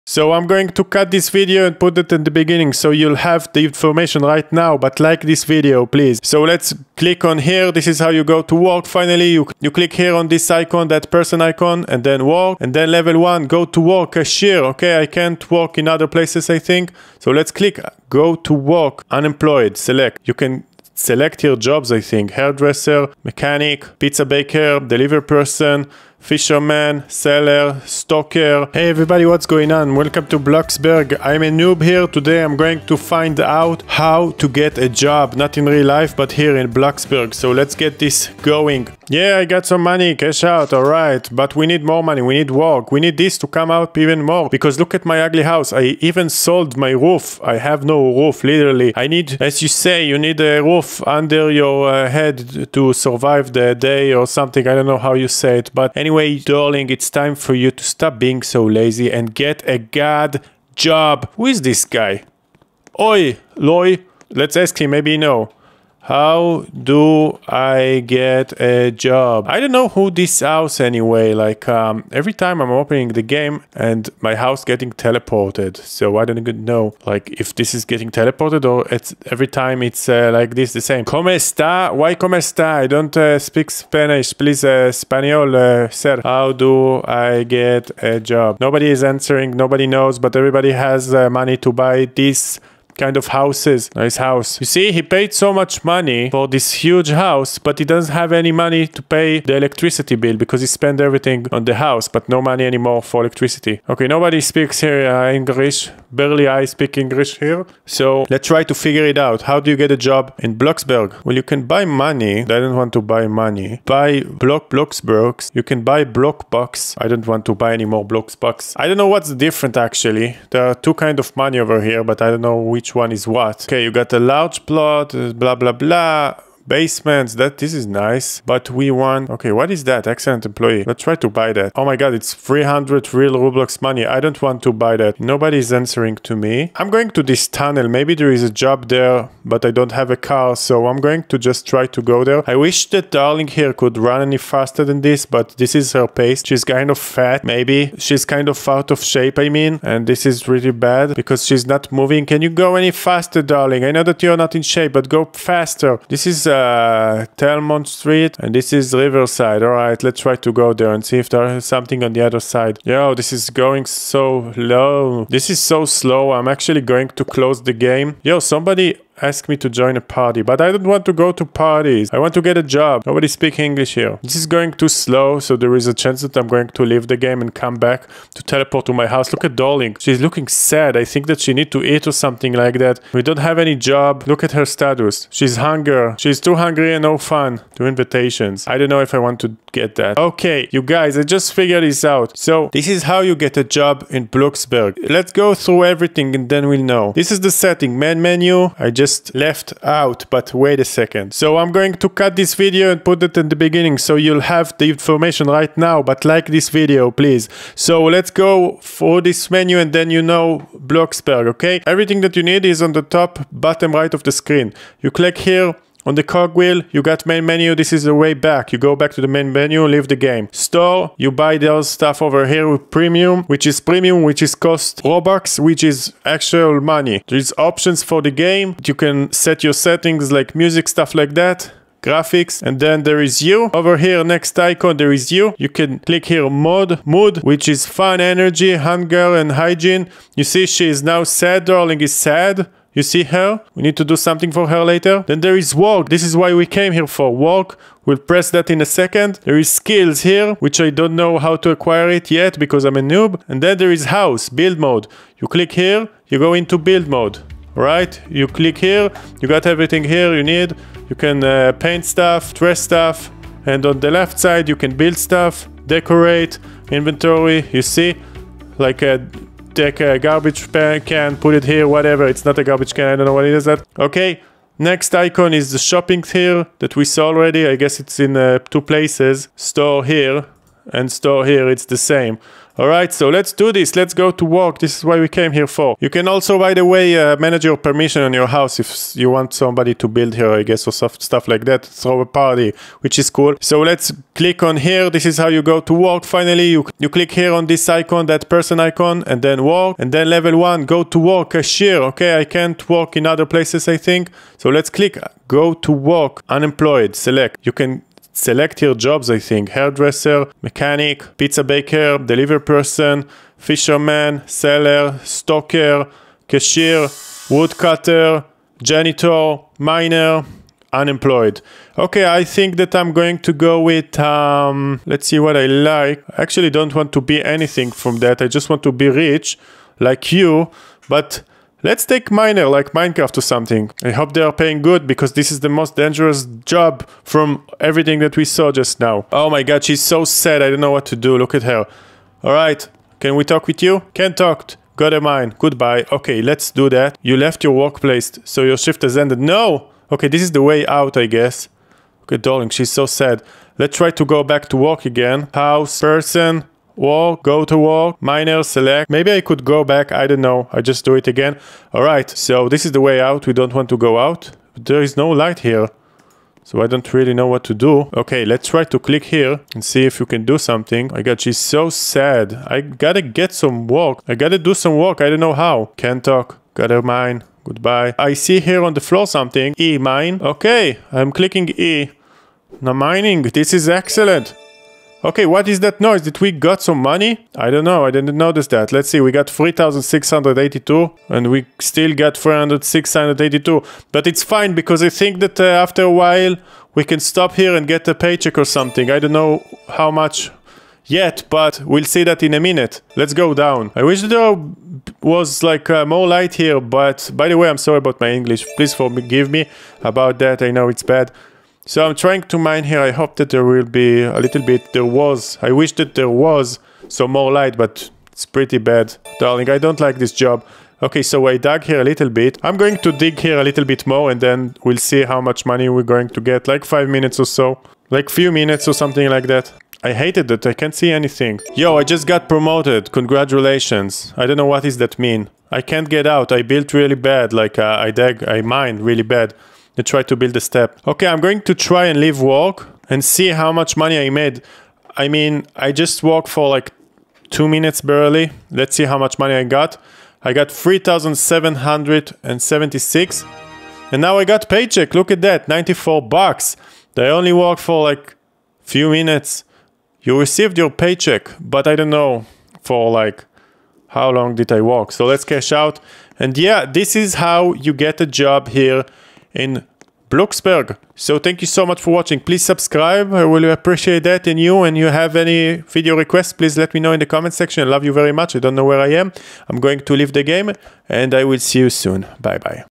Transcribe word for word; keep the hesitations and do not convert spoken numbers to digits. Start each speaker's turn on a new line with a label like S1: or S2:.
S1: So I'm going to cut this video and put it in the beginning so you'll have the information right now, but like this video please. So let's click on here. This is how you go to work. Finally you, you click here on this icon, that person icon, and then work, and then level one, go to work, cashier. Okay, I can't work in other places I think. So let's click go to work, unemployed, select. You can select your jobs I think, hairdresser, mechanic, pizza baker, delivery person, fisherman, seller, stocker. Hey everybody, what's going on? Welcome to Bloxburg. I'm a noob here. Today I'm going to find out how to get a job, not in real life but here in Bloxburg. So let's get this going. Yeah, I got some money, cash out, alright, but we need more money, we need work, we need this to come out even more, because look at my ugly house. I even sold my roof. I have no roof, literally. I need, as you say, you need a roof under your uh, head to survive the day or something. I don't know how you say it, but anyway. Anyway, darling, it's time for you to stop being so lazy and get a god job. Who is this guy? Oi, Loy. Let's ask him, maybe you know. How do I get a job? I don't know who this house anyway. Like um, every time I'm opening the game and my house getting teleported. So I don't even know like if this is getting teleported or it's every time it's uh, like this the same. ¿Cómo está? Why cómo está? I don't uh, speak Spanish. Please, uh, Espanol, uh, sir. How do I get a job? Nobody is answering. Nobody knows, but everybody has uh, money to buy this kind of houses. Nice house. You see, he paid so much money for this huge house, but he doesn't have any money to pay the electricity bill because he spent everything on the house, but no money anymore for electricity. Okay, nobody speaks here uh, English. Barely I speak English here. So let's try to figure it out. How do you get a job in Bloxburg? Well, you can buy money. I don't want to buy money. Buy block Bloxburgs. You can buy Blockbox. I don't want to buy any more Bloxbox. I don't know what's different actually. There are two kind of money over here, but I don't know which one is what. Okay, you got a large plot, blah blah blah. Basements, that this is nice, but we want, okay, what is that? Excellent employee. Let's try to buy that. Oh my god, it's three hundred real Roblox money. I don't want to buy that. Nobody is answering to me. I'm going to this tunnel. Maybe there is a job there, but I don't have a car, so I'm going to just try to go there. I wish that darling here could run any faster than this, but this is her pace. She's kind of fat, maybe. She's kind of out of shape, I mean, and this is really bad because she's not moving. Can you go any faster, darling? I know that you're not in shape, but go faster. This is uh, Telmont Street, and this is Riverside. All right, let's try to go there and see if there's something on the other side. Yo, this is going so low. This is so slow. I'm actually going to close the game. Yo, somebody ask me to join a party, but I don't want to go to parties. I want to get a job. Nobody speaks English here. This is going too slow, so there is a chance that I'm going to leave the game and come back to teleport to my house. Look at Darling. She's looking sad. I think that she needs to eat or something like that. We don't have any job. Look at her status. She's hunger. She's too hungry and no fun. Two invitations. I don't know if I want to get that. Okay, you guys, I just figured this out. So this is how you get a job in Bloxburg. Let's go through everything and then we'll know. This is the setting. Main menu. I just left out, but wait a second. So I'm going to cut this video and put it in the beginning so you'll have the information right now, but like this video please. So let's go for this menu and then you know Bloxburg, okay? Everything that you need is on the top bottom right of the screen. You click here on the cogwheel, you got main menu. This is the way back. You go back to the main menu, leave the game. Store, you buy those stuff over here with premium, which is premium, which is cost Robux, which is actual money. There's options for the game. You can set your settings like music, stuff like that. Graphics, and then there is you. Over here, next icon, there is you. You can click here mode, mood, which is fun, energy, hunger, and hygiene. You see she is now sad. Darling is sad. You see her? We need to do something for her later. Then there is work. This is why we came here for work. We'll press that in a second. There is skills here, which I don't know how to acquire it yet because I'm a noob. And then there is house, build mode. You click here, you go into build mode. Right? You click here, you got everything here you need. You can uh, paint stuff, dress stuff. And on the left side, you can build stuff, decorate, inventory. You see? Like a... take a garbage can, put it here, whatever. It's not a garbage can, I don't know what it is that. Okay, next icon is the shopping here that we saw already. I guess it's in uh, two places. Store here and store here, it's the same. All right, so let's do this. Let's go to work. This is what we came here for. You can also, by the way, uh, manage your permission on your house if you want somebody to build here, I guess, or stuff, stuff like that. Throw a party, which is cool. So let's click on here. This is how you go to work. Finally, you, you click here on this icon, that person icon, and then work. And then level one, go to work, cashier. Okay, I can't work in other places, I think. So let's click go to work, unemployed, select. You can select here jobs, I think. Hairdresser, mechanic, pizza baker, delivery person, fisherman, seller, stocker, cashier, woodcutter, janitor, miner, unemployed. Okay, I think that I'm going to go with, um, let's see what I like. I actually don't want to be anything from that. I just want to be rich, like you, but let's take miner, like Minecraft or something. I hope they are paying good because this is the most dangerous job from everything that we saw just now. Oh my god, she's so sad. I don't know what to do. Look at her. All right, can we talk with you? Can't talk. Got a mine. Goodbye. Okay, let's do that. You left your workplace, so your shift has ended. No! Okay, this is the way out, I guess. Okay, darling, she's so sad. Let's try to go back to work again. House, person, work, go to work, miner, select. Maybe I could go back, I don't know. I just do it again. All right, so this is the way out. We don't want to go out. But there is no light here. So I don't really know what to do. Okay, let's try to click here and see if you can do something. My god, she's so sad. I gotta get some work. I gotta do some work. I don't know how. Can't talk. Gotta mine. Goodbye. I see here on the floor something. E, mine. Okay, I'm clicking E. Now mining. This is excellent. Okay, what is that noise? Did we got some money? I don't know. I didn't notice that. Let's see. We got three thousand six hundred eighty-two and we still got four thousand six hundred eighty-two. But it's fine because I think that uh, after a while we can stop here and get a paycheck or something. I don't know how much yet, but we'll see that in a minute. Let's go down. I wish there was like uh, more light here, but by the way, I'm sorry about my English. Please forgive me about that. I know it's bad. So I'm trying to mine here. I hope that there will be a little bit. There was. I wish that there was some more light, but it's pretty bad. Darling, I don't like this job. Okay, so I dug here a little bit. I'm going to dig here a little bit more and then we'll see how much money we're going to get. Like five minutes or so. Like few minutes or something like that. I hated that. I can't see anything. Yo, I just got promoted. Congratulations. I don't know what does that mean. I can't get out. I built really bad. Like uh, I dug, I mined really bad. I try to build a step. Okay, I'm going to try and leave work and see how much money I made. I mean, I just worked for like two minutes barely. Let's see how much money I got. I got three thousand seven hundred seventy-six. And now I got paycheck. Look at that, ninety-four bucks. I only worked for like few minutes. You received your paycheck, but I don't know for like how long did I work. So let's cash out. And yeah, this is how you get a job here in Bloxburg. So thank you so much for watching. Please subscribe. I will appreciate that. And you, and you have any video requests, please let me know in the comment section. I love you very much. I don't know where I am. I'm going to leave the game and I will see you soon. Bye bye.